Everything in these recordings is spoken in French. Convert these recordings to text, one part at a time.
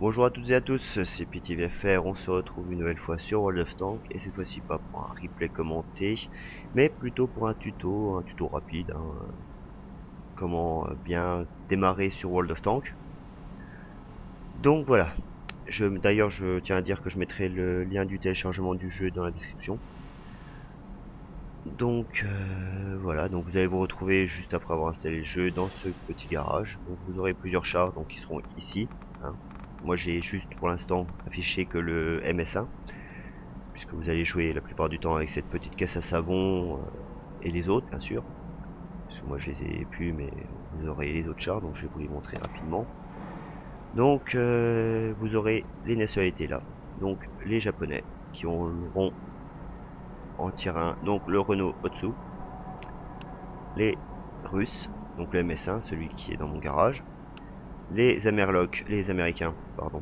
Bonjour à toutes et à tous, c'est PTVFR, on se retrouve une nouvelle fois sur World of Tanks, et cette fois-ci pas pour un replay commenté, mais plutôt pour un tuto rapide, comment bien démarrer sur World of Tanks. Donc voilà, d'ailleurs je tiens à dire que je mettrai le lien du téléchargement du jeu dans la description. Donc voilà, donc vous allez vous retrouver juste après avoir installé le jeu dans ce petit garage. Donc vous aurez plusieurs chars donc qui seront ici, hein. Moi j'ai juste pour l'instant affiché que le MS1, puisque vous allez jouer la plupart du temps avec cette petite caisse à savon et les autres bien sûr. Parce que moi je les ai plus, mais vous aurez les autres chars, donc je vais vous les montrer rapidement. Donc vous aurez les nationalités là. Donc les japonais qui auront en tier 1 donc le Renault Otsu, les russes, donc le MS1, celui qui est dans mon garage, les américains, pardon,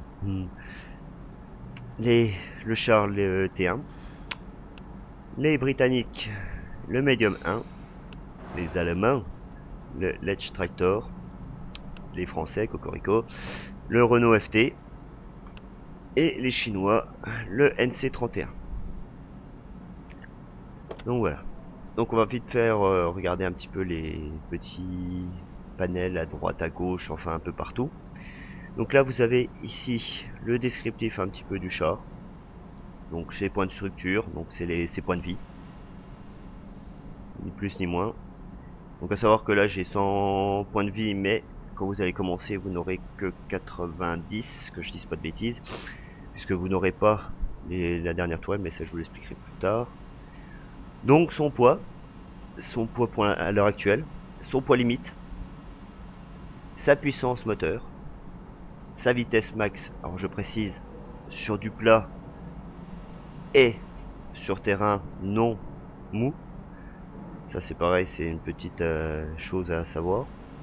le char le T1, les britanniques, le Medium 1, les allemands, le Lech Tractor, les français, Cocorico, le Renault FT, et les chinois, le NC31. Donc voilà. Donc on va vite faire regarder un petit peu les petits panels à droite, à gauche, enfin un peu partout. Donc là vous avez ici le descriptif un petit peu du char. Donc ses points de structure, donc c'est ses points de vie. Ni plus ni moins. Donc à savoir que là j'ai 100 points de vie, mais quand vous allez commencer vous n'aurez que 90, que je dise pas de bêtises, puisque vous n'aurez pas la dernière toile, mais ça je vous l'expliquerai plus tard. Donc son poids à l'heure actuelle, son poids limite, sa puissance moteur, sa vitesse max, alors je précise, sur du plat et sur terrain non mou. Ça c'est pareil, c'est une petite chose à savoir.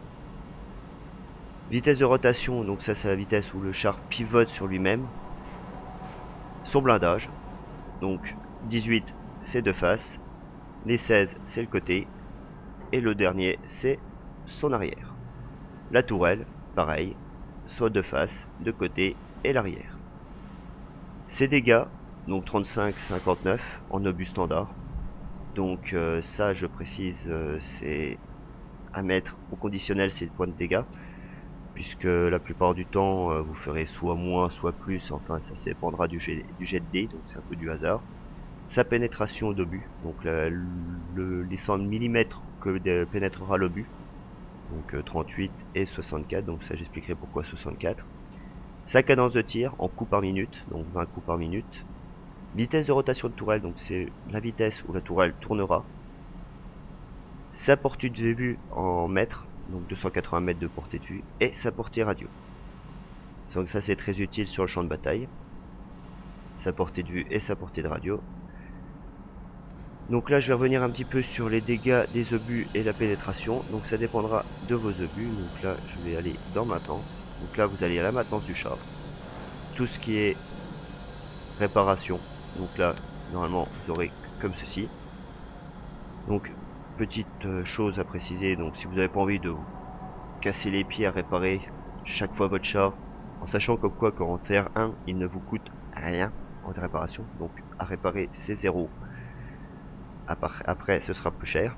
Vitesse de rotation, donc ça c'est la vitesse où le char pivote sur lui-même. Son blindage, donc 18 c'est de face, les 16 c'est le côté, et le dernier c'est son arrière. La tourelle, pareil, soit de face, de côté et l'arrière. Ses dégâts, donc 35-59 en obus standard. Donc ça je précise, c'est à mettre au conditionnel ces points de dégâts, puisque la plupart du temps vous ferez soit moins soit plus, enfin ça dépendra du jet de dés, donc c'est un peu du hasard. Sa pénétration d'obus, donc les 100 mm que pénétrera l'obus, donc 38 et 64, donc ça j'expliquerai pourquoi 64. Sa cadence de tir en coups par minute, donc 20 coups par minute. Vitesse de rotation de tourelle, donc c'est la vitesse où la tourelle tournera. Sa portée de vue en mètres, donc 280 mètres de portée de vue, et sa portée radio. Donc ça c'est très utile sur le champ de bataille. Sa portée de vue et sa portée de radio. Donc là je vais revenir un petit peu sur les dégâts des obus et la pénétration. Donc ça dépendra de vos obus. Donc là je vais aller dans maintenance. Donc là vous allez à la maintenance du char. Tout ce qui est réparation. Donc là normalement vous aurez comme ceci. Donc petite chose à préciser. Donc si vous n'avez pas envie de vous casser les pieds à réparer chaque fois votre char, en sachant comme quoi qu'en Terre 1 il ne vous coûte rien en réparation. Donc à réparer c'est 0. Après ce sera plus cher.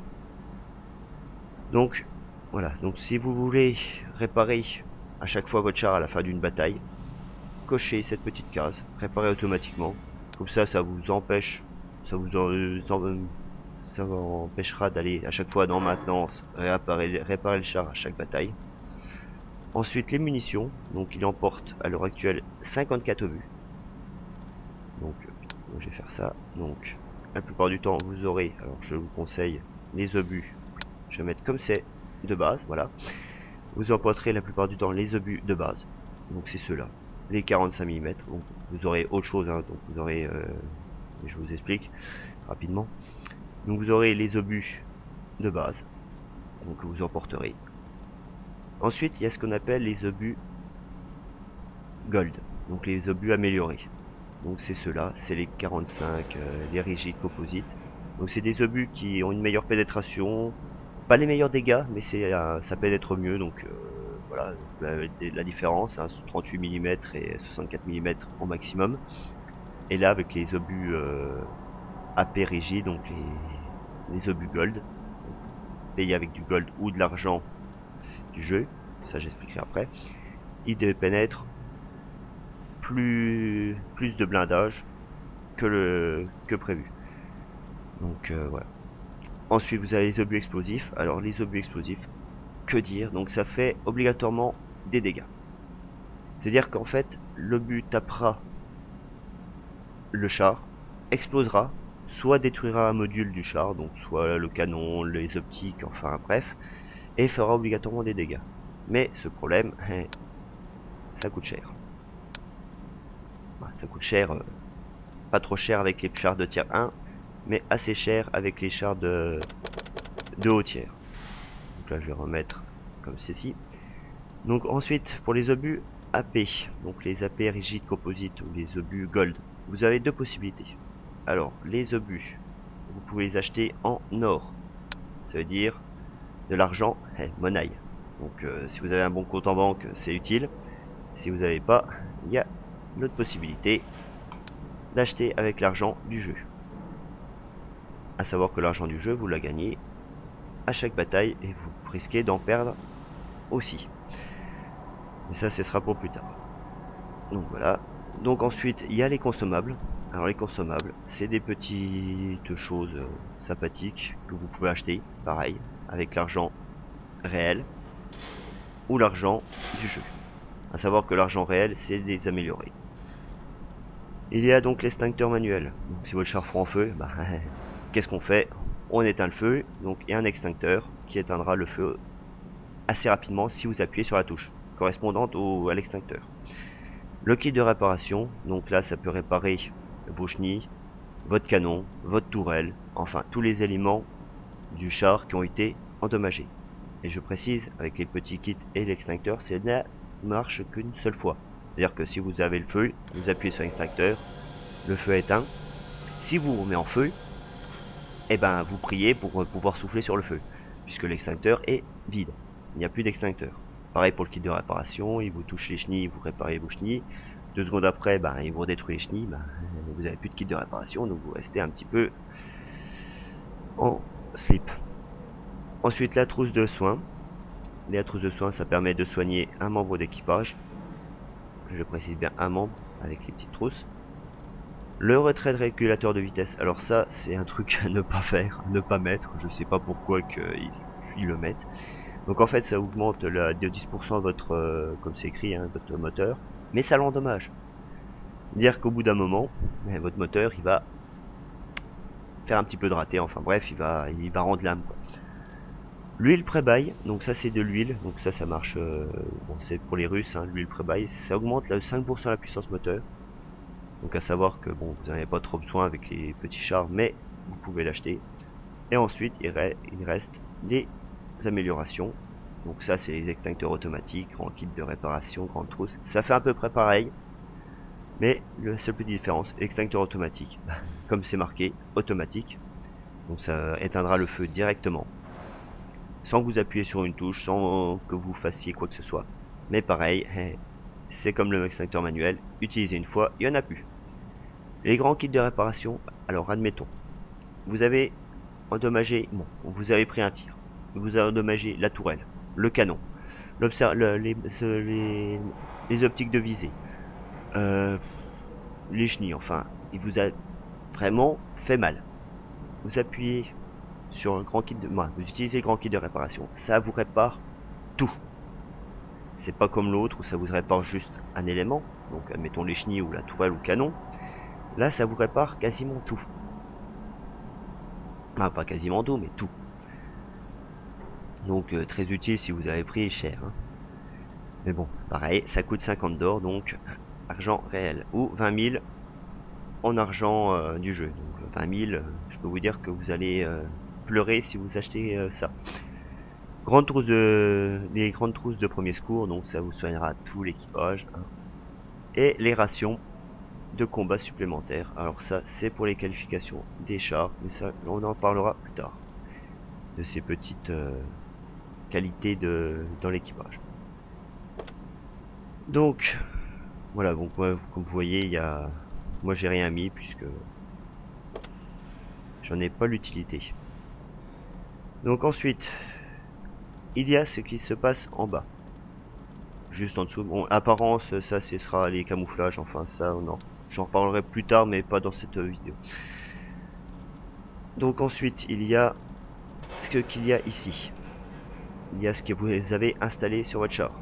Donc voilà, donc si vous voulez réparer à chaque fois votre char à la fin d'une bataille, cochez cette petite case, réparer automatiquement. Comme ça vous empêche, ça vous empêchera d'aller à chaque fois dans maintenance, réparer le char à chaque bataille. Ensuite les munitions, donc il emporte à l'heure actuelle 54 obus. Donc je vais faire ça. Donc la plupart du temps vous aurez, alors je vous conseille les obus, je vais mettre comme c'est de base, voilà. Vous emporterez la plupart du temps les obus de base, donc c'est ceux-là, les 45 mm. Donc vous aurez autre chose, hein, donc vous aurez, je vous explique rapidement. Donc vous aurez les obus de base, donc vous emporterez. Ensuite il y a ce qu'on appelle les obus gold, donc les obus améliorés. Donc c'est ceux-là, c'est les 45, les rigides composites. Donc c'est des obus qui ont une meilleure pénétration, pas les meilleurs dégâts, mais ça pénètre mieux, donc voilà, la différence, hein, 38 mm et 64 mm au maximum. Et là avec les obus AP rigides, donc les obus gold, payés avec du gold ou de l'argent du jeu, ça j'expliquerai après, il pénètre plus de blindage que prévu. Donc voilà. Ensuite vous avez les obus explosifs. Alors les obus explosifs, que dire? Donc ça fait obligatoirement des dégâts. C'est-à-dire qu'en fait l'obus tapera le char, explosera, soit détruira un module du char, donc soit le canon, les optiques, enfin bref, et fera obligatoirement des dégâts. Mais ce problème, ça coûte cher. Ça coûte cher, pas trop cher avec les chars de tier 1, mais assez cher avec les chars de haut tiers. Donc là je vais remettre comme ceci. Donc ensuite pour les obus AP, donc les AP rigides composites ou les obus gold, vous avez deux possibilités. Alors les obus, vous pouvez les acheter en or, ça veut dire de l'argent, monnaie. Donc si vous avez un bon compte en banque, c'est utile. Si vous n'avez pas, il y a une autre possibilité d'acheter avec l'argent du jeu. À savoir que l'argent du jeu, vous la gagnez à chaque bataille et vous risquez d'en perdre aussi. Mais ça, ce sera pour plus tard. Donc voilà. Donc ensuite, il y a les consommables. Alors les consommables, c'est des petites choses sympathiques que vous pouvez acheter, pareil, avec l'argent réel ou l'argent du jeu. À savoir que l'argent réel, c'est des améliorés. Il y a donc l'extincteur manuel. Donc si votre char prend en feu, bah, qu'est-ce qu'on fait? On éteint le feu, donc il y a un extincteur qui éteindra le feu assez rapidement si vous appuyez sur la touche correspondante à l'extincteur. Le kit de réparation, donc là ça peut réparer vos chenilles, votre canon, votre tourelle, enfin tous les éléments du char qui ont été endommagés. Et je précise, avec les petits kits et l'extincteur, c'est ne marche qu'une seule fois. C'est-à-dire que si vous avez le feu, vous appuyez sur l'extincteur, le feu est éteint. Si vous remet en feu, eh ben vous priez pour pouvoir souffler sur le feu, puisque l'extincteur est vide. Il n'y a plus d'extincteur. Pareil pour le kit de réparation, il vous touche les chenilles, vous réparez vos chenilles. 2 secondes après, ben, il vous détruit les chenilles, ben, vous n'avez plus de kit de réparation, donc vous restez un petit peu en slip. Ensuite, la trousse de soins. La trousse de soins, ça permet de soigner un membre d'équipage. Je précise bien un membre avec les petites trousses. Le retrait de régulateur de vitesse, alors ça c'est un truc à ne pas faire, à ne pas mettre, je sais pas pourquoi ils le mettent. Donc en fait ça augmente de 10% votre, comme c'est écrit, hein, votre moteur, mais ça l'endommage. Dire qu'au bout d'un moment, votre moteur il va faire un petit peu de raté, enfin bref, il va rendre l'âme. L'huile pré-bail, donc ça c'est de l'huile, donc ça marche, bon c'est pour les Russes, hein, l'huile pré-bail, ça augmente 5% la puissance moteur. Donc à savoir que bon, vous n'avez pas trop besoin avec les petits chars, mais vous pouvez l'acheter. Et ensuite, il reste des améliorations. Donc ça, c'est les extincteurs automatiques, grand kit de réparation, grande trousse. Ça fait à peu près pareil, mais la seule petite différence, extincteur automatique, comme c'est marqué, automatique. Donc ça éteindra le feu directement, sans que vous appuyez sur une touche, sans que vous fassiez quoi que ce soit. Mais pareil, c'est comme le extincteur manuel, utilisez une fois, il n'y en a plus. Les grands kits de réparation, alors admettons, vous avez endommagé, bon, vous avez pris un tir, vous avez endommagé la tourelle, le canon, les optiques de visée, les chenilles, enfin, il vous a vraiment fait mal. Vous appuyez sur un grand kit de, vous utilisez le grand kit de réparation, ça vous répare tout. C'est pas comme l'autre où ça vous répare juste un élément, donc admettons les chenilles ou la tourelle ou le canon. Là ça vous répare quasiment tout. Enfin pas quasiment tout, mais tout. Donc très utile si vous avez pris cher. Hein. Mais bon, pareil, ça coûte 50 d'or, donc argent réel. Ou 20 000 en argent du jeu. Donc 20 000, je peux vous dire que vous allez pleurer si vous achetez ça. Les grandes trousses de premier secours, donc ça vous soignera tout l'équipage. Hein. Et les rations de combat supplémentaires. Alors ça, c'est pour les qualifications des chars, mais ça, on en parlera plus tard. De ces petites qualités dans l'équipage. Donc voilà, donc moi, comme vous voyez, moi j'ai rien mis puisque j'en ai pas l'utilité. Donc ensuite, il y a ce qui se passe en bas. Juste en dessous. Bon, apparence, ça ce sera les camouflages, enfin ça, non. J'en reparlerai plus tard, mais pas dans cette vidéo. Donc ensuite, il y a ce qu'il y a ici. Il y a ce que vous avez installé sur votre char.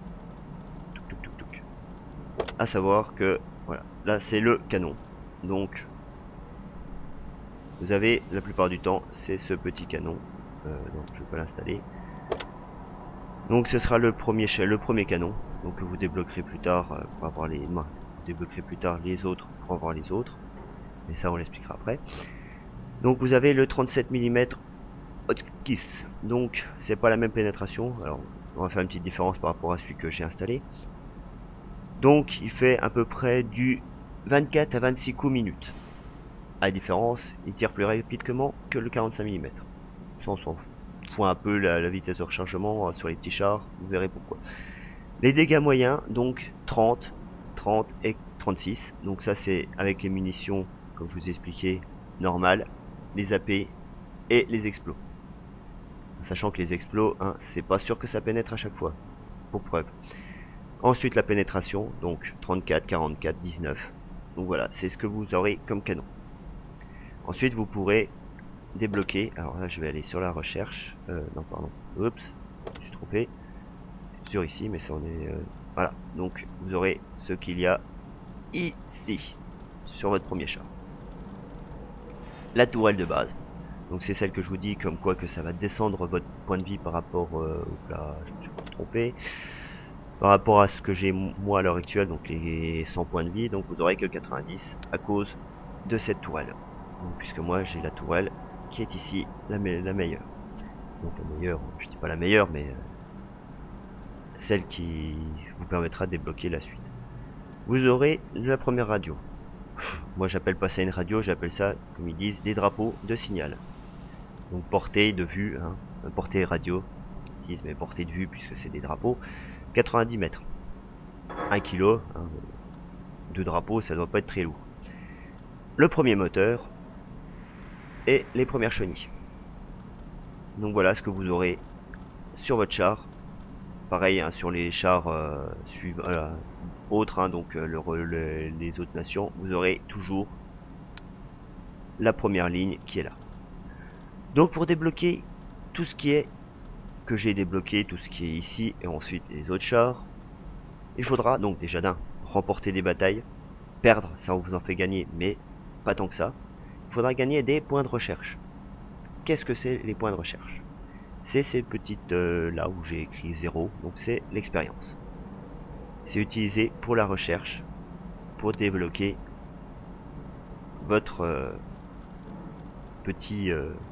À savoir que, voilà, là c'est le canon. Donc, vous avez, la plupart du temps, c'est ce petit canon. Donc je peux l'installer. Donc ce sera le premier canon. Donc que vous débloquerez plus tard pour avoir les... Non, vous débloquerez plus tard les autres pour avoir les autres. Mais ça on l'expliquera après. Donc vous avez le 37 mm Hotkeys. Donc c'est pas la même pénétration. Alors on va faire une petite différence par rapport à celui que j'ai installé. Donc il fait à peu près du 24 à 26 coups minutes. À la différence, il tire plus rapidement que le 45 mm. Ça on s'en fout un peu la vitesse de rechargement sur les petits chars, vous verrez pourquoi. Les dégâts moyens, donc 30, 30 et 36. Donc ça c'est avec les munitions, comme je vous ai expliqué, normales, les AP et les explos. Sachant que les explos, hein, c'est pas sûr que ça pénètre à chaque fois, pour preuve. Ensuite la pénétration, donc 34, 44, 19. Donc voilà, c'est ce que vous aurez comme canon. Ensuite vous pourrez débloquer, alors là je vais aller sur la recherche, non pardon, oups, je me suis trompé, sur ici, mais ça on est, voilà, donc vous aurez ce qu'il y a ici, sur votre premier char. La tourelle de base, donc c'est celle que je vous dis, comme quoi que ça va descendre votre point de vie par rapport, là, je me suis trompé, par rapport à ce que j'ai moi à l'heure actuelle, donc les 100 points de vie, donc vous aurez que 90 à cause de cette tourelle. Donc, puisque moi j'ai la tourelle qui est ici la meilleure. Donc la meilleure, je dis pas la meilleure, mais celle qui vous permettra de débloquer la suite. Vous aurez la première radio. Moi j'appelle pas ça une radio, j'appelle ça, comme ils disent, des drapeaux de signal. Donc portée de vue, hein, portée radio, ils disent mais portée de vue puisque c'est des drapeaux, 90 mètres. 1 kg, hein, de drapeaux, ça doit pas être très lourd. Le premier moteur et les premières chenilles. Donc voilà ce que vous aurez sur votre char. Pareil hein, sur les chars autres, hein, donc les autres nations, vous aurez toujours la première ligne qui est là. Donc pour débloquer tout ce qui est que j'ai débloqué, tout ce qui est ici et ensuite les autres chars, il faudra donc déjà d'un remporter des batailles, perdre ça on vous en fait gagner mais pas tant que ça. Il faudra gagner des points de recherche. Qu'est-ce que c'est les points de recherche? C'est ces petites là où j'ai écrit 0, donc c'est l'expérience. C'est utilisé pour la recherche, pour débloquer votre petit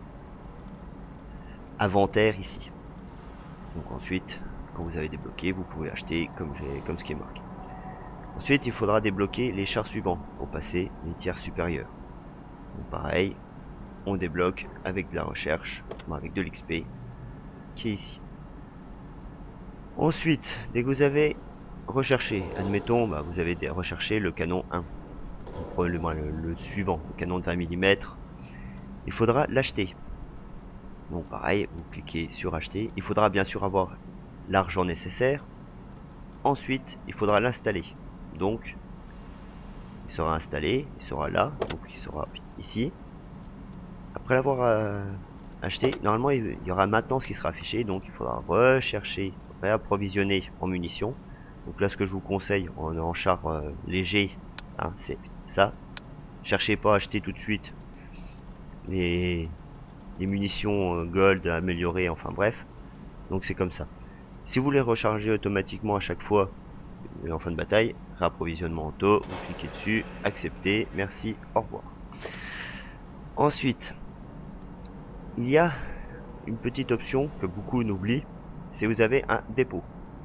inventaire ici. Donc ensuite, quand vous avez débloqué, vous pouvez acheter comme ce qui est marqué. Ensuite, il faudra débloquer les chars suivants pour passer les tiers supérieurs. Donc pareil, on débloque avec de la recherche, avec de l'XP, qui est ici. Ensuite, dès que vous avez recherché, admettons, vous avez recherché le canon 1, probablement le suivant, le canon de 20 mm, il faudra l'acheter. Donc pareil, vous cliquez sur acheter, il faudra bien sûr avoir l'argent nécessaire. Ensuite, il faudra l'installer. Donc, il sera installé, il sera là, donc il sera ici. Après l'avoir acheté, normalement il y aura maintenant ce qui sera affiché, donc il faudra rechercher, réapprovisionner en munitions. Donc là ce que je vous conseille en char léger, hein, c'est ça. Cherchez pas à acheter tout de suite les munitions gold améliorées, enfin bref. Donc c'est comme ça. Si vous les rechargez automatiquement à chaque fois en fin de bataille, réapprovisionnement auto, vous cliquez dessus, accepter, merci, au revoir. Ensuite, il y a une petite option que beaucoup n'oublient, c'est vous avez un dépôt.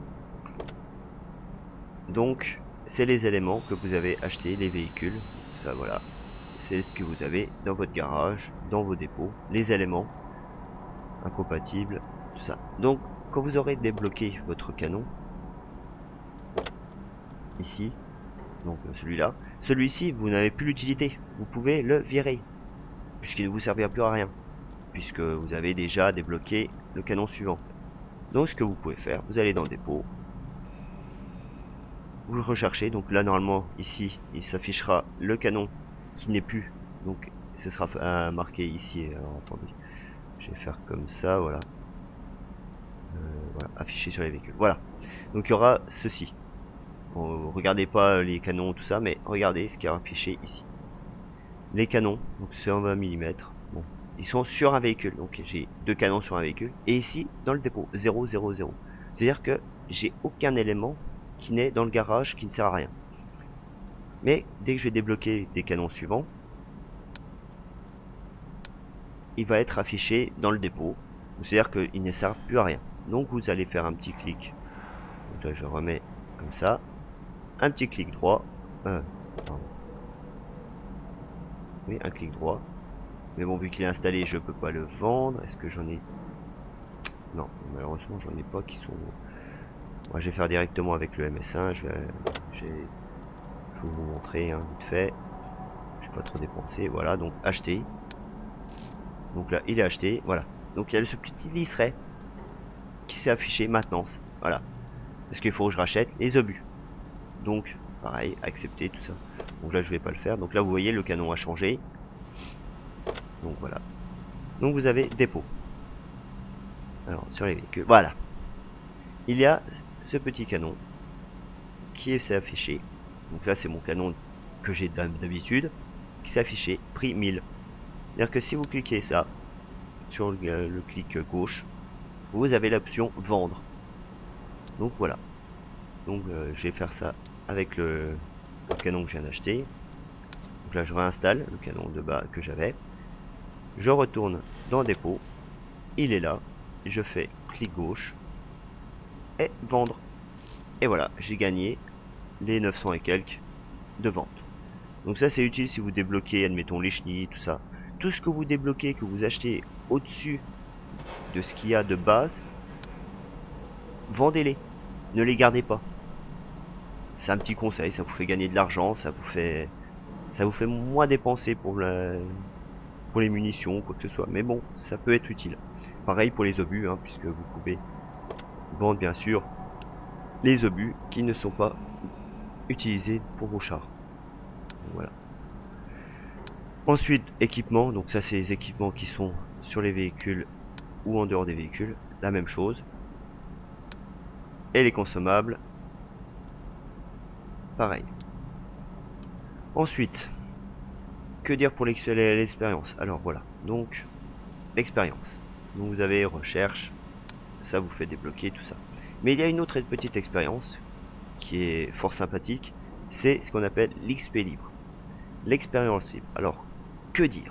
Donc, c'est les éléments que vous avez achetés, les véhicules, ça voilà, c'est ce que vous avez dans votre garage, dans vos dépôts, les éléments incompatibles, tout ça. Donc, quand vous aurez débloqué votre canon, ici, donc celui-là. Celui-ci, vous n'avez plus l'utilité, vous pouvez le virer, puisqu'il ne vous servira plus à rien, puisque vous avez déjà débloqué le canon suivant. Donc ce que vous pouvez faire, vous allez dans le dépôt, vous le recherchez, donc là normalement ici il s'affichera le canon qui n'est plus, donc ce sera marqué ici. Alors attendez, je vais faire comme ça, voilà. Voilà, affiché sur les véhicules, voilà. Donc il y aura ceci. Bon, regardez pas les canons tout ça, mais regardez ce qui est affiché ici. Les canons, donc c'est en 20 mm. Bon, ils sont sur un véhicule, donc j'ai 2 canons sur un véhicule, et ici dans le dépôt 0 0 0, c'est à dire que j'ai aucun élément qui n'est dans le garage, qui ne sert à rien. Mais dès que je vais débloquer des canons suivants, il va être affiché dans le dépôt, c'est à dire qu'il ne sert plus à rien. Donc vous allez faire un petit clic, donc là je remets comme ça, un petit clic droit, oui, un clic droit. Mais bon, vu qu'il est installé, je peux pas le vendre. Est-ce que j'en ai... Non, malheureusement, j'en ai pas qui sont... Moi, je vais faire directement avec le MS1. Je vais vous montrer hein, vite fait. Je vais pas trop dépenser. Voilà, donc acheter. Donc là, il est acheté. Voilà. Donc il y a ce petit liseré qui s'est affiché maintenance. Voilà. Parce qu'il faut que je rachète les obus. Donc, pareil, accepter tout ça. Donc là, je vais pas le faire. Donc là, vous voyez, le canon a changé. Donc voilà. Donc vous avez dépôt. Alors sur les véhicules, voilà. Il y a ce petit canon qui s'est affiché. Donc là c'est mon canon que j'ai d'habitude, qui s'est affiché prix 1000. C'est-à-dire que si vous cliquez ça sur le clic gauche, vous avez l'option vendre. Donc voilà. Donc je vais faire ça avec le canon que je viens d'acheter. Donc là je réinstalle le canon de bas que j'avais. Je retourne dans dépôt. Il est là. Je fais clic gauche et vendre. Et voilà, j'ai gagné les 900 et quelques de vente. Donc ça c'est utile si vous débloquez, admettons les chenilles, tout ça. Tout ce que vous débloquez, que vous achetez au-dessus de ce qu'il y a de base, vendez-les. Ne les gardez pas. C'est un petit conseil, ça vous fait gagner de l'argent, ça vous fait moins dépenser pour les munitions, quoi que ce soit. Mais bon, ça peut être utile. Pareil pour les obus, hein, puisque vous pouvez vendre bien sûr les obus qui ne sont pas utilisés pour vos chars. Donc, voilà. Ensuite, équipement. Donc ça, c'est les équipements qui sont sur les véhicules ou en dehors des véhicules. La même chose. Et les consommables. Pareil. Ensuite, que dire pour l'expérience? Alors voilà. Donc, l'expérience. Donc vous avez recherche. Ça vous fait débloquer tout ça. Mais il y a une autre petite expérience qui est fort sympathique. C'est ce qu'on appelle l'XP libre. L'expérience libre. Alors, que dire?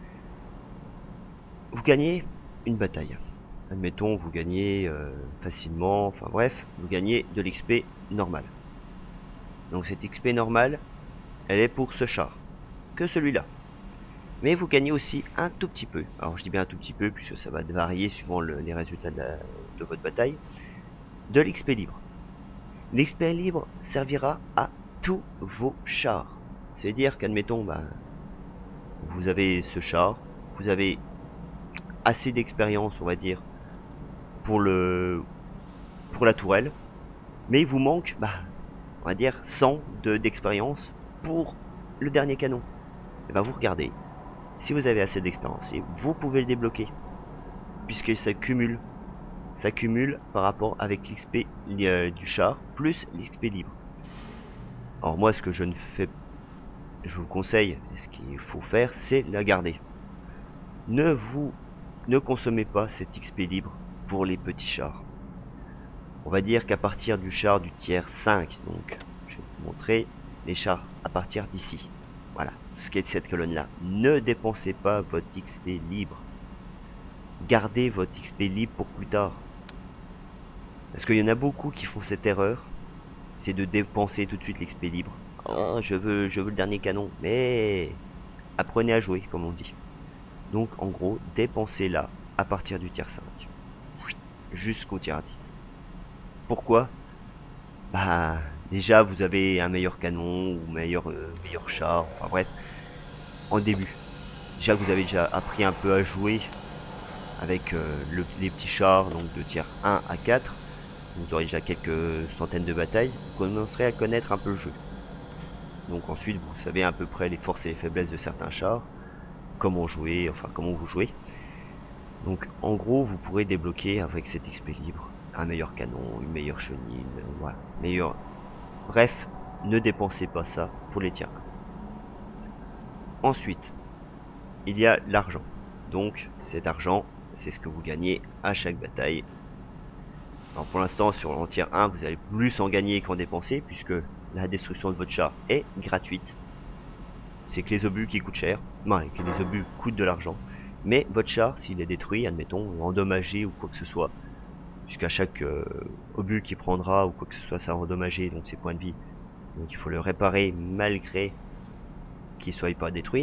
Vous gagnez une bataille. Admettons, vous gagnez facilement, enfin bref, vous gagnez de l'XP normal. Donc cette XP normale, elle est pour ce char, que celui-là. Mais vous gagnez aussi un tout petit peu. Alors je dis bien un tout petit peu, puisque ça va varier suivant les résultats de votre bataille. De l'XP libre. L'XP libre servira à tous vos chars. C'est-à-dire qu'admettons, vous avez ce char, vous avez assez d'expérience, on va dire, pour la tourelle, mais il vous manque, on va dire, 100 d'expérience pour le dernier canon. Et vous regardez, si vous avez assez d'expérience, vous pouvez le débloquer, puisque ça cumule par rapport avec l'XP du char, plus l'XP libre. Alors moi, ce que je vous conseille, ce qu'il faut faire, c'est la garder. Ne consommez pas cet XP libre pour les petits chars. On va dire qu'à partir du char du tiers 5, donc je vais vous montrer les chars à partir d'ici. Voilà, ce qui est de cette colonne là. Ne dépensez pas votre XP libre. Gardez votre XP libre pour plus tard. Parce qu'il y en a beaucoup qui font cette erreur, c'est de dépenser tout de suite l'XP libre. Oh, je veux le dernier canon, mais apprenez à jouer, comme on dit. Donc en gros, dépensez là à partir du tiers 5 jusqu'au tiers 10. Pourquoi? Déjà, vous avez un meilleur canon ou meilleur char, enfin bref, en début. Déjà, vous avez déjà appris un peu à jouer avec les petits chars, donc de tiers 1 à 4. Vous aurez déjà quelques centaines de batailles. Vous commencerez à connaître un peu le jeu. Donc ensuite, vous savez à peu près les forces et les faiblesses de certains chars, comment jouer, enfin comment vous jouez. Donc en gros, vous pourrez débloquer avec cet XP libre un meilleur canon, une meilleure chenille, voilà, meilleur. Bref, ne dépensez pas ça pour les tiers 1. Ensuite, il y a l'argent. Donc cet argent, c'est ce que vous gagnez à chaque bataille. Alors pour l'instant, sur l'entier 1, vous allez plus en gagner qu'en dépenser, puisque la destruction de votre char est gratuite. C'est que les obus qui coûtent cher, ouais, que les obus coûtent de l'argent. Mais votre char, s'il est détruit, admettons, endommagé ou quoi que ce soit, puisqu'à chaque obus qui prendra ou quoi que ce soit, ça a endommagé donc ses points de vie. Donc il faut le réparer malgré qu'il soit pas détruit.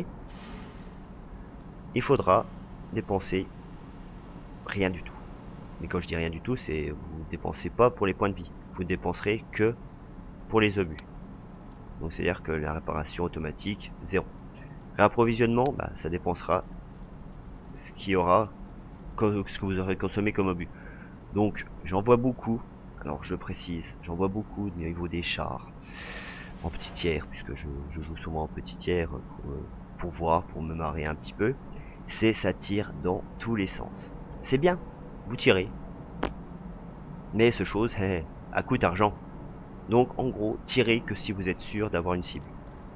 Il faudra dépenser rien du tout. Mais quand je dis rien du tout, c'est vous dépensez pas pour les points de vie. Vous dépenserez que pour les obus. Donc c'est à dire que la réparation automatique 0. Réapprovisionnement, bah, ça dépensera ce qu'il y aura, ce que vous aurez consommé comme obus. Donc j'en vois beaucoup. Alors je précise, j'en vois beaucoup au niveau des chars en petit tiers, puisque je joue souvent en petit tiers pour voir, pour me marrer un petit peu. C'est ça tire dans tous les sens. C'est bien, vous tirez. Mais ce chose, à coût d'argent. Donc en gros, tirez que si vous êtes sûr d'avoir une cible.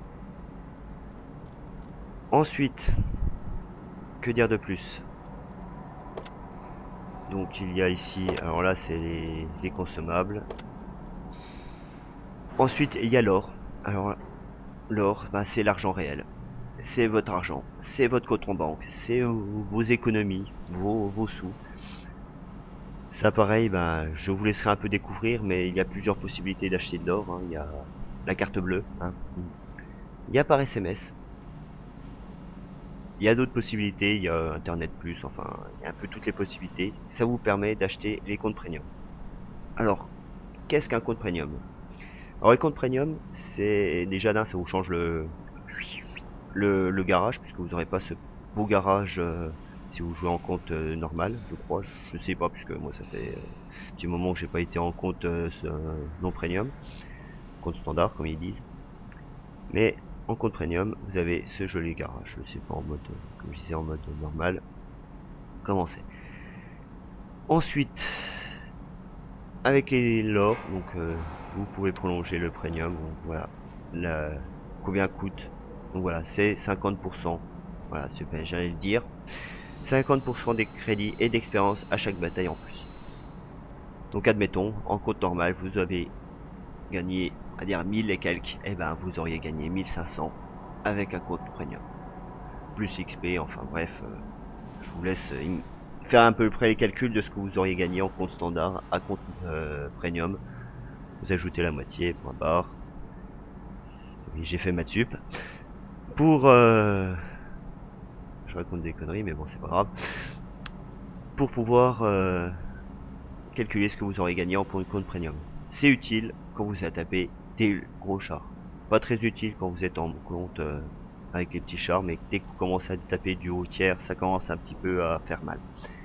Ensuite, que dire de plus? Donc il y a ici, alors là c'est les consommables. Ensuite il y a l'or. Alors l'or, bah, c'est l'argent réel. C'est votre argent, c'est votre compte en banque, c'est vos économies, vos sous. Ça pareil, bah, je vous laisserai un peu découvrir, mais il y a plusieurs possibilités d'acheter de l'or. Hein. Il y a la carte bleue, hein. Il y a par SMS. Il y a d'autres possibilités, il y a Internet Plus, enfin, il y a un peu toutes les possibilités. Ça vous permet d'acheter les comptes premium. Alors, qu'est-ce qu'un compte premium? Alors les comptes premium, c'est déjà d'un, ça vous change le garage, puisque vous n'aurez pas ce beau garage si vous jouez en compte normal, je crois. Je sais pas, puisque moi ça fait un petit moment que j'ai pas été en compte non premium, compte standard comme ils disent. Mais en compte premium, vous avez ce joli garage. Je sais pas en mode, comme je disais, en mode normal. Comment c'est? Ensuite, avec les l'or, donc vous pouvez prolonger le premium. Donc, voilà, combien coûte. Donc voilà, c'est 50%. Voilà, super, j'allais le dire. 50% des crédits et d'expérience à chaque bataille en plus. Donc admettons, en compte normal, vous avez gagné, à dire 1000 et quelques, et ben vous auriez gagné 1500 avec un compte premium. Plus XP, enfin bref, je vous laisse faire un peu près les calculs de ce que vous auriez gagné en compte standard à compte premium. Vous ajoutez la moitié, point barre. Oui, j'ai fait maths sup. Pour... je raconte des conneries, mais bon, c'est pas grave. Pour pouvoir calculer ce que vous aurez gagné en compte premium. C'est utile quand vous êtes tapé des gros chars. Pas très utile quand vous êtes en compte avec les petits chars, mais dès que vous commencez à taper du haut tiers, ça commence un petit peu à faire mal.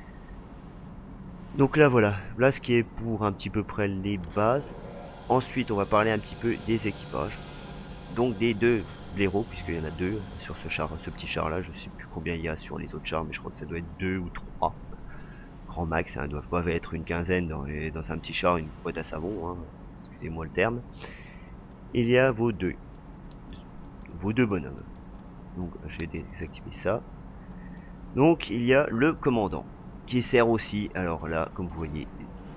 Donc là voilà, là ce qui est pour un petit peu près les bases. Ensuite on va parler un petit peu des équipages. Donc des deux blaireaux, puisqu'il y en a deux sur ce char, ce petit char là, je sais plus combien il y a sur les autres chars, mais je crois que ça doit être 2 ou 3. Grand max, ça doit pas être une quinzaine dans un petit char, une boîte à savon, hein, excusez-moi le terme. Il y a vos deux bonhommes. Donc j'ai désactivé ça. Donc il y a le commandant qui sert aussi, alors là comme vous voyez,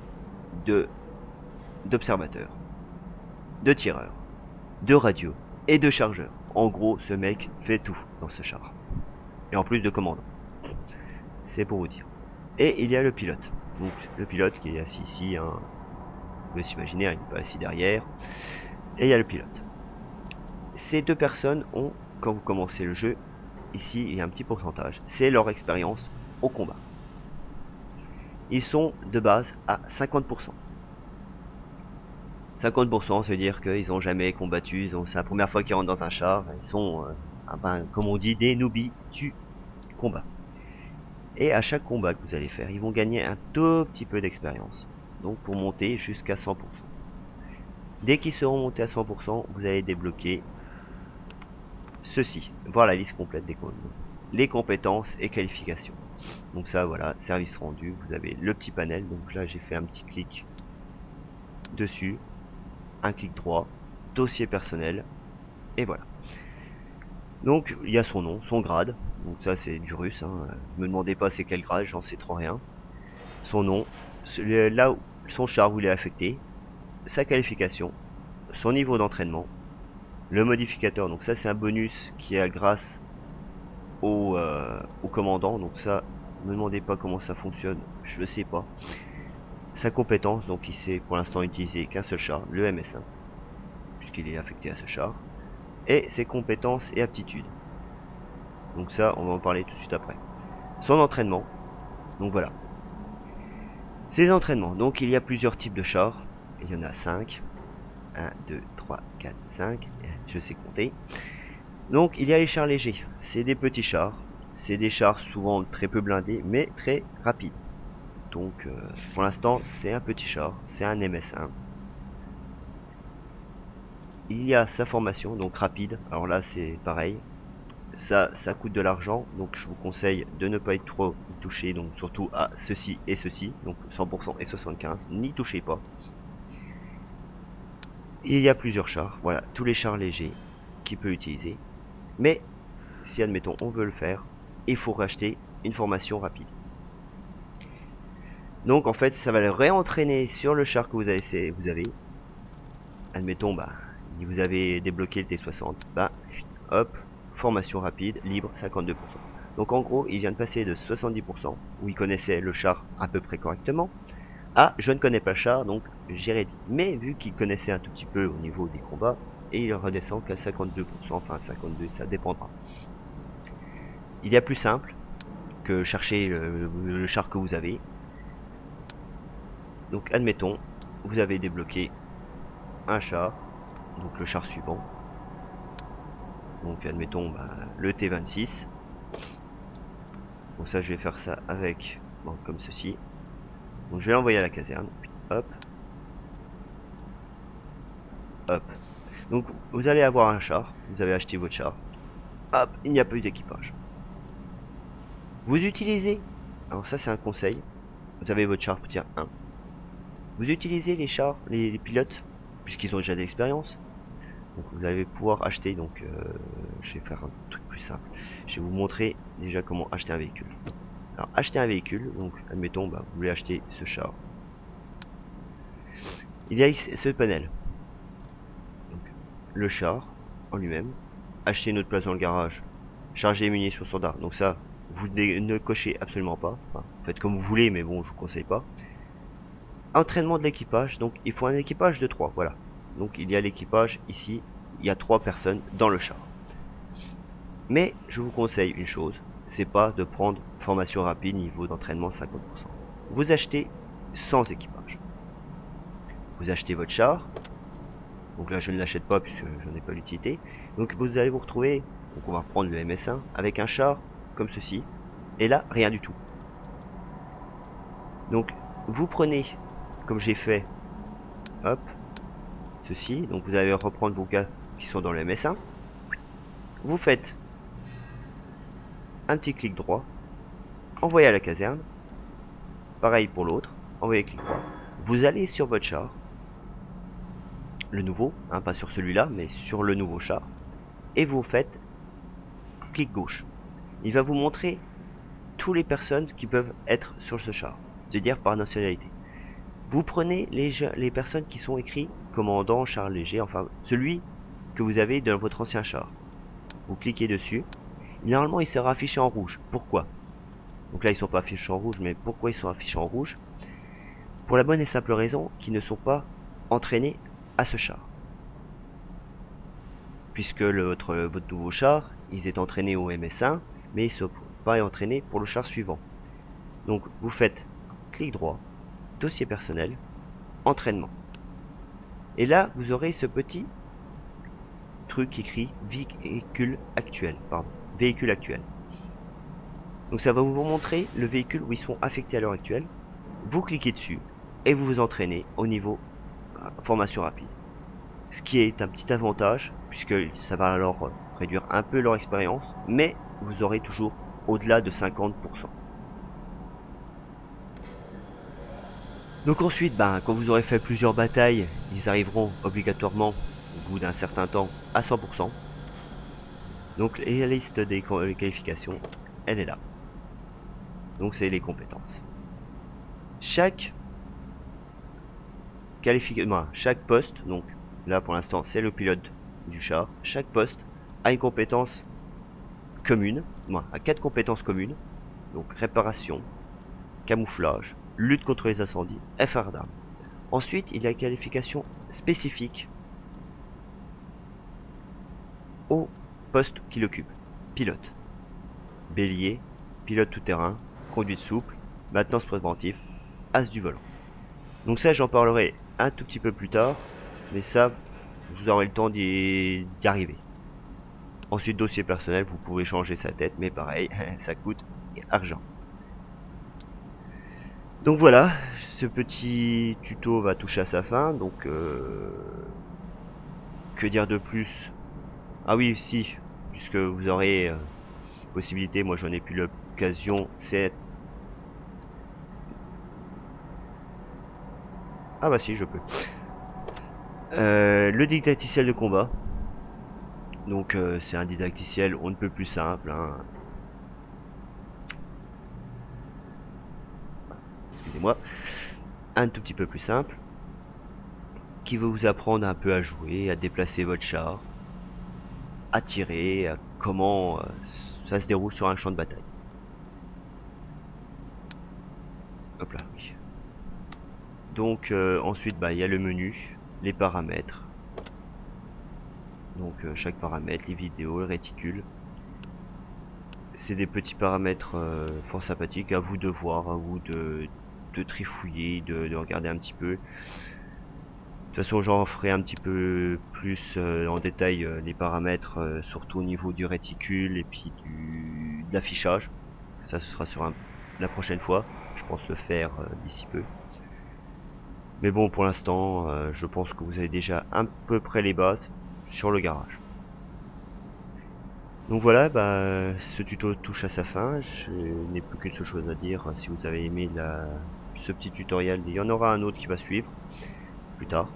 d'observateur, de tireur, de radio et de chargeur. En gros ce mec fait tout dans ce char. Et en plus de commandant. C'est pour vous dire. Et il y a le pilote. Donc le pilote qui est assis ici, hein. Vous pouvez s'imaginer, il n'est pas assis derrière. Et il y a le pilote. Ces deux personnes ont, quand vous commencez le jeu, ici il y a un petit pourcentage, c'est leur expérience au combat. Ils sont de base à 50%. 50%, ça veut dire qu'ils n'ont jamais combattu, c'est la première fois qu'ils rentrent dans un char, ils sont, comme on dit, des newbies du combat. Et à chaque combat que vous allez faire, ils vont gagner un tout petit peu d'expérience, donc pour monter jusqu'à 100%. Dès qu'ils seront montés à 100%, vous allez débloquer ceci, voir la liste complète des les compétences et qualifications. Donc ça, voilà, service rendu, vous avez le petit panel, donc là j'ai fait un petit clic dessus, un clic droit, dossier personnel, et voilà. Donc il y a son nom, son grade, donc ça c'est du russe, hein. Me demandez pas c'est quel grade, j'en sais trop rien. Son nom, là où son char où il est affecté, sa qualification, son niveau d'entraînement, le modificateur, donc ça c'est un bonus qui est grâce au commandant, donc ça, me demandez pas comment ça fonctionne, je ne sais pas. Sa compétence, donc il sait pour l'instant utiliser qu'un seul char, le MS1, puisqu'il est affecté à ce char, et ses compétences et aptitudes. Donc ça, on va en parler tout de suite après. Son entraînement, donc voilà. Ses entraînements, donc il y a plusieurs types de chars, il y en a 5, 1, 2, 3, 4, 5, je sais compter. Donc il y a les chars légers, c'est des petits chars, c'est des chars souvent très peu blindés, mais très rapides. Donc pour l'instant c'est un petit char, c'est un MS1. Il y a sa formation, donc rapide, alors là c'est pareil, ça coûte de l'argent, donc je vous conseille de ne pas être trop touché, donc surtout à ceci et ceci, donc 100% et 75, n'y touchez pas. Il y a plusieurs chars, voilà, tous les chars légers qu'il peut utiliser, mais si admettons on veut le faire, il faut racheter une formation rapide. Donc en fait ça va le réentraîner sur le char que vous avez, admettons bah vous avez débloqué le T60, bah hop, formation rapide, libre 52%. Donc en gros il vient de passer de 70% où il connaissait le char à peu près correctement à je ne connais pas le char donc j'ai réduit. Mais vu qu'il connaissait un tout petit peu au niveau des combats, et il redescend qu'à 52%, enfin 52 ça dépendra. Il y a plus simple que chercher le char que vous avez. Donc admettons, vous avez débloqué un char, donc le char suivant. Donc admettons bah, le T26. Donc ça je vais faire ça avec, bon, comme ceci. Donc je vais l'envoyer à la caserne. Hop. Hop. Donc vous allez avoir un char, vous avez acheté votre char. Hop, il n'y a pas eu d'équipage. Vous utilisez, alors ça c'est un conseil, vous avez votre char tier 1. Vous utilisez les chars, les pilotes, puisqu'ils ont déjà de l'expérience. Donc vous allez pouvoir acheter, donc je vais faire un truc plus simple. Je vais vous montrer déjà comment acheter un véhicule. Alors acheter un véhicule, donc admettons, bah, vous voulez acheter ce char. Il y a ce panel. Donc, le char en lui-même, acheter une autre place dans le garage, charger les munitions standard. Donc ça, vous ne cochez absolument pas. Enfin, faites comme vous voulez, mais bon, je vous conseille pas. Entraînement de l'équipage, donc il faut un équipage de 3, voilà. Donc il y a l'équipage ici, il y a 3 personnes dans le char. Mais je vous conseille une chose, c'est pas de prendre formation rapide niveau d'entraînement 50%. Vous achetez sans équipage. Vous achetez votre char. Donc là je ne l'achète pas puisque je n'en ai pas l'utilité. Donc vous allez vous retrouver, donc on va prendre le MS1 avec un char comme ceci. Et là rien du tout. Donc vous prenez, comme j'ai fait, hop, ceci. Donc vous allez reprendre vos gars qui sont dans le MS1. Vous faites un petit clic droit, envoyer à la caserne. Pareil pour l'autre, envoyer clic droit. Vous allez sur votre char, le nouveau, hein, pas sur celui-là, mais sur le nouveau char, et vous faites clic gauche. Il va vous montrer toutes les personnes qui peuvent être sur ce char, c'est-à-dire par nationalité. Vous prenez les personnes qui sont écrites commandant, char léger, enfin celui que vous avez dans votre ancien char. Vous cliquez dessus. Normalement il sera affiché en rouge. Pourquoi? Donc là ils sont pas affichés en rouge, mais pourquoi ils sont affichés en rouge? Pour la bonne et simple raison qu'ils ne sont pas entraînés à ce char. Puisque votre nouveau char, ils étaient entraînés au MS1, mais ils ne sont pas entraînés pour le char suivant. Donc vous faites clic droit, dossier personnel, entraînement. Et là, vous aurez ce petit truc écrit véhicule actuel, pardon, véhicule actuel. Donc ça va vous montrer le véhicule où ils sont affectés à l'heure actuelle. Vous cliquez dessus et vous vous entraînez au niveau formation rapide. Ce qui est un petit avantage puisque ça va alors réduire un peu leur expérience, mais vous aurez toujours au-delà de 50%. Donc ensuite, quand vous aurez fait plusieurs batailles, ils arriveront obligatoirement au bout d'un certain temps à 100%. Donc la liste des qualifications, elle est là. Donc c'est les compétences. Chaque chaque poste, donc là pour l'instant c'est le pilote du char, chaque poste a une compétence commune, a 4 compétences communes, donc réparation, camouflage, lutte contre les incendies et phare d'armes. Ensuite il y a une qualification spécifique au poste qu'il occupe. Pilote, bélier, pilote tout-terrain, conduite souple, maintenance préventive, as du volant. Donc ça j'en parlerai un tout petit peu plus tard, mais ça vous aurez le temps d'y arriver. Ensuite dossier personnel, vous pouvez changer sa tête, mais pareil, ça coûte argent. Donc voilà, ce petit tuto va toucher à sa fin, donc que dire de plus? Ah oui, si, puisque vous aurez possibilité, moi j'en ai plus l'occasion, c'est... Ah bah si, je peux. Le didacticiel de combat. Donc c'est un didacticiel on ne peut plus simple, hein. Excusez-moi. Un tout petit peu plus simple. Qui va vous apprendre un peu à jouer, à déplacer votre char, à tirer, à comment ça se déroule sur un champ de bataille. Hop là, oui. Donc ensuite il y a le menu, les paramètres. Donc chaque paramètre, les vidéos, le réticule. C'est des petits paramètres fort sympathiques, à vous de voir, à vous de trifouiller, de regarder un petit peu. De toute façon j'en ferai un petit peu plus en détail les paramètres, surtout au niveau du réticule et puis de l'affichage. Ça ce sera sur la prochaine fois, je pense le faire d'ici peu. Mais bon pour l'instant je pense que vous avez déjà à peu près les bases sur le garage. Donc voilà, ce tuto touche à sa fin. Je n'ai plus qu'une seule chose à dire. Si vous avez aimé ce petit tutoriel, il y en aura un autre qui va suivre plus tard.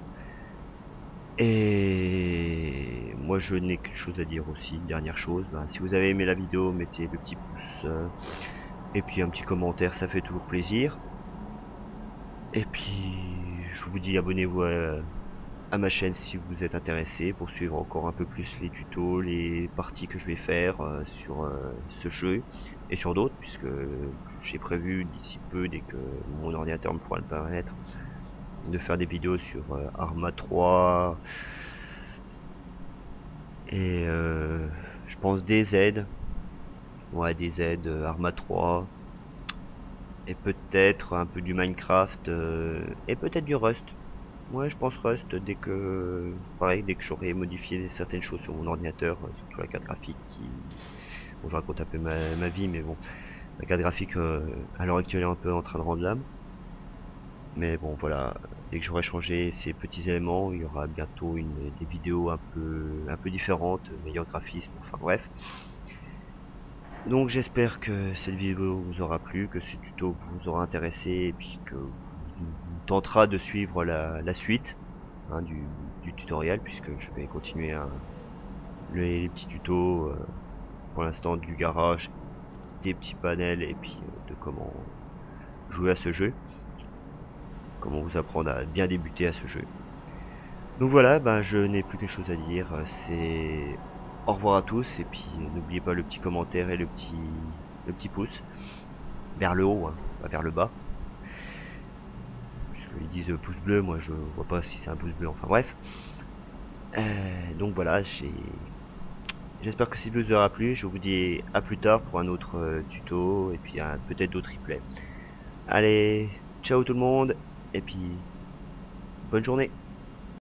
Et moi je n'ai qu'une chose à dire aussi, dernière chose. Si vous avez aimé la vidéo, mettez le petit pouce et puis un petit commentaire, ça fait toujours plaisir. Et puis je vous dis abonnez-vous à ma chaîne si vous êtes intéressé pour suivre encore un peu plus les tutos, les parties que je vais faire sur ce jeu et sur d'autres, puisque j'ai prévu d'ici peu, dès que mon ordinateur me pourra le permettre, de faire des vidéos sur Arma 3 et je pense DZ, ouais DZ, Arma 3 et peut-être un peu du Minecraft et peut-être du Rust. Ouais, je pense Rust dès que, pareil, dès que j'aurai modifié certaines choses sur mon ordinateur, surtout la carte graphique qui, bon, je raconte un peu ma vie, mais bon, la carte graphique à l'heure actuelle est un peu en train de rendre l'âme. Mais bon, voilà, dès que j'aurai changé ces petits éléments, il y aura bientôt des vidéos un peu différentes, meilleur graphisme, enfin bref. Donc j'espère que cette vidéo vous aura plu, que ce tuto vous aura intéressé et puis que vous tentera de suivre la suite hein, du tutoriel, puisque je vais continuer les petits tutos pour l'instant du garage, des petits panels et puis de comment jouer à ce jeu, comment vous apprendre à bien débuter à ce jeu. Donc voilà, je n'ai plus qu'une chose à dire, c'est au revoir à tous et puis n'oubliez pas le petit commentaire et le petit pouce vers le haut, hein, pas vers le bas. Ils disent pouce bleu, moi je vois pas si c'est un pouce bleu, enfin bref. Donc voilà, j'espère que cette vidéo vous aura plu. Je vous dis à plus tard pour un autre tuto et puis peut-être d'autres replays. Allez, ciao tout le monde et puis bonne journée.